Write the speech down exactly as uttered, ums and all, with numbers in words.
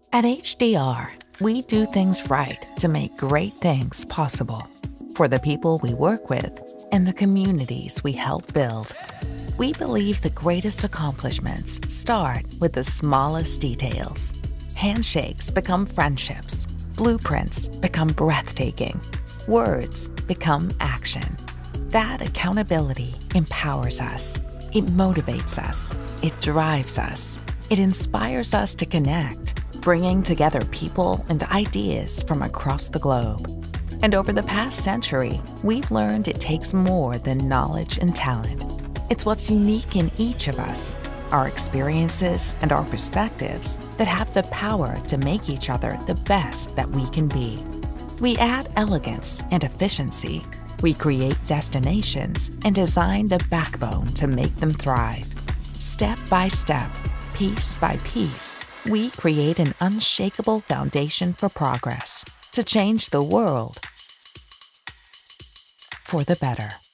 At H D R, we do things right to make great things possible for the people we work with and the communities we help build. We believe the greatest accomplishments start with the smallest details. Handshakes become friendships. Blueprints become breathtaking. Words become action. That accountability empowers us. It motivates us. It drives us. It inspires us to connect, bringing together people and ideas from across the globe. And over the past century, we've learned it takes more than knowledge and talent. It's what's unique in each of us, our experiences and our perspectives that have the power to make each other the best that we can be. We add elegance and efficiency. We create destinations and design the backbone to make them thrive. Step by step, piece by piece, we create an unshakable foundation for progress to change the world for the better.